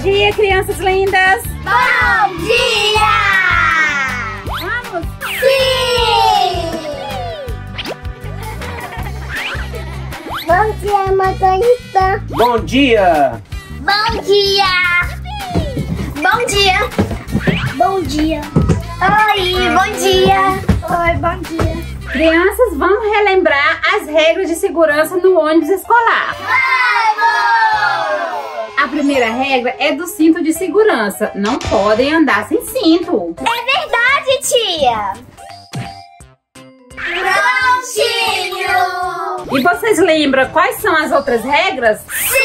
dia, crianças lindas! Bom dia! Vamos! Sim! Bom dia, motorista! Bom dia! Bom dia! Bom dia! Bom dia! Oi, bom dia! Oi, bom dia! Crianças, vamos relembrar as regras de segurança no ônibus escolar. Vamos! A primeira regra é do cinto de segurança. Não podem andar sem cinto. É verdade, tia! Prontinho! E vocês lembram quais são as outras regras?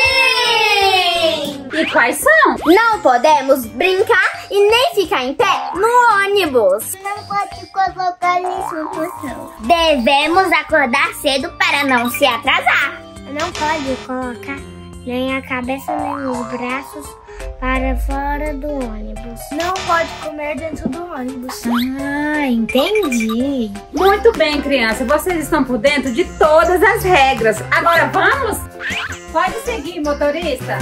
Sim! E quais são? Não podemos brincar e nem ficar em pé no ônibus. Não pode colocar isso no chão. Devemos acordar cedo para não se atrasar. Não pode colocar nem a cabeça nem os braços para fora do ônibus. Não pode comer dentro do ônibus. Ah, entendi. Muito bem, criança. Vocês estão por dentro de todas as regras. Agora vamos? Pode seguir, motorista.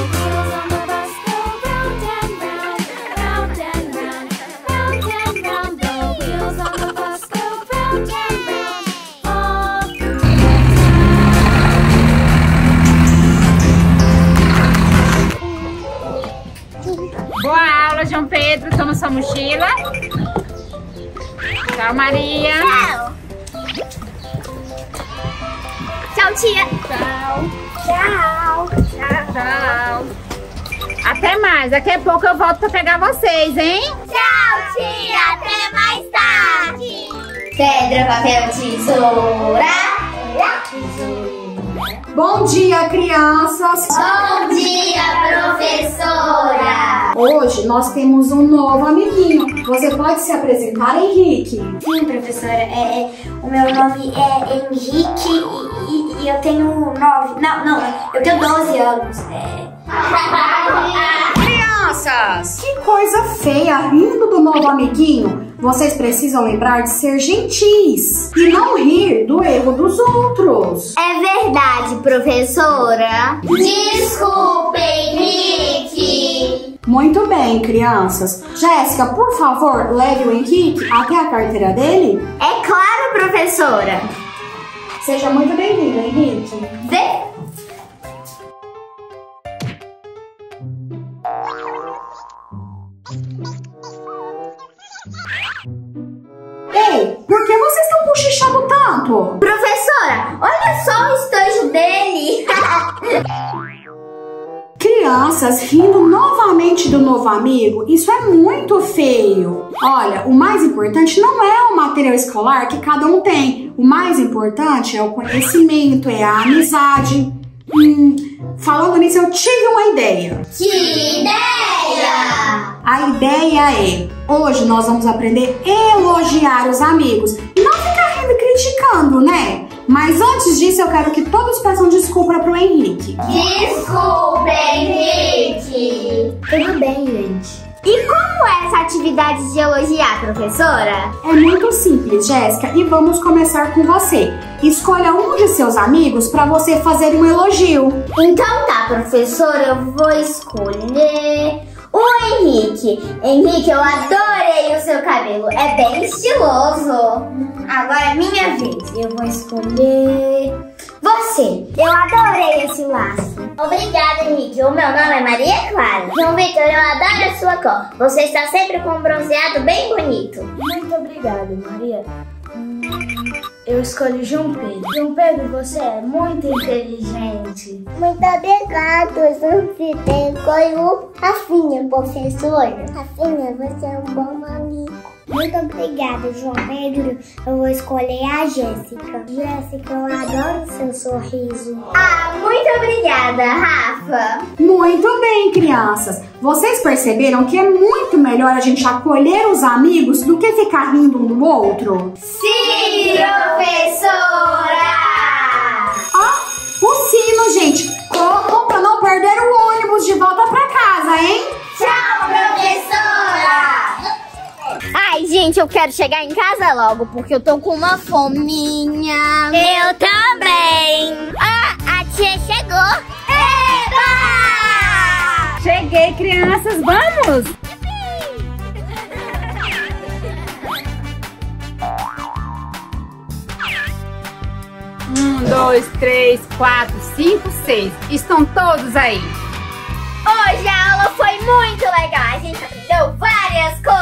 Boa aula, João Pedro. Toma sua mochila. Tchau, Maria. Tchau. Tchau, tia. Tchau. Tchau. Tchau. Até mais. Daqui a pouco eu volto pra pegar vocês, hein? Tchau, tia. Até mais tarde. Pedra, papel, tesoura. Bom dia, crianças! Bom dia, professora. Hoje nós temos um novo amiguinho. Você pode se apresentar, Henrique? Sim, professora. O meu nome é Henrique e eu tenho 9. Não, eu tenho 12 anos. Crianças! Que coisa feia! Rindo do novo amiguinho. Vocês precisam lembrar de ser gentis e não rir do erro dos outros. É verdade, professora. Desculpe, Henrique. Muito bem, crianças. Jéssica, por favor, leve o Henrique até a carteira dele. É claro, professora. Seja muito bem-vindo, Henrique. Ei, por que vocês estão cochichando tanto? Professora, olha só o estojo dele. Crianças rindo novamente do novo amigo, isso é muito feio. Olha, o mais importante não é o material escolar que cada um tem. O mais importante é o conhecimento, é a amizade. Falando nisso, eu tive uma ideia. Que ideia! A ideia é, hoje nós vamos aprender a elogiar os amigos e não ficar rindo e criticando, né? Mas antes disso, eu quero que todos peçam desculpa pro Henrique. Desculpa, Henrique. Tudo bem, gente. E como é essa atividade de elogiar, professora? É muito simples, Jéssica, e vamos começar com você. Escolha um de seus amigos para você fazer um elogio. Então tá, professora, eu vou escolher o Henrique. Henrique, eu adorei o seu cabelo, é bem estiloso. Agora é minha vez, eu vou escolher você. Eu adorei esse laço. Obrigada, Henrique. O meu nome é Maria Clara. João Vitor, eu adoro a sua cor. Você está sempre com um bronzeado bem bonito. Muito obrigada, Maria. Eu escolhi João Pedro. João Pedro, você é muito inteligente. Muito obrigada, João Vitor. Escolho Rafinha, professora. Rafinha, você é um bom amigo. Muito obrigada, João Pedro. Eu vou escolher a Jéssica. Jéssica, eu adoro o seu sorriso. Ah, muito obrigada, Rafa. Muito bem, crianças. Vocês perceberam que é muito melhor a gente acolher os amigos do que ficar rindo um do outro? Sim, professora! Ó, o sino, gente. Corram pra não perder o ônibus de volta pra casa, hein? Tchau, professora! Ai, gente, eu quero chegar em casa logo, porque eu tô com uma fominha. Eu também. Ah, a tia chegou. Eba! Cheguei! Cheguei, crianças, vamos! 1, 2, 3, 4, 5, 6. Estão todos aí. Hoje a aula foi muito legal. A gente aprendeu várias coisas.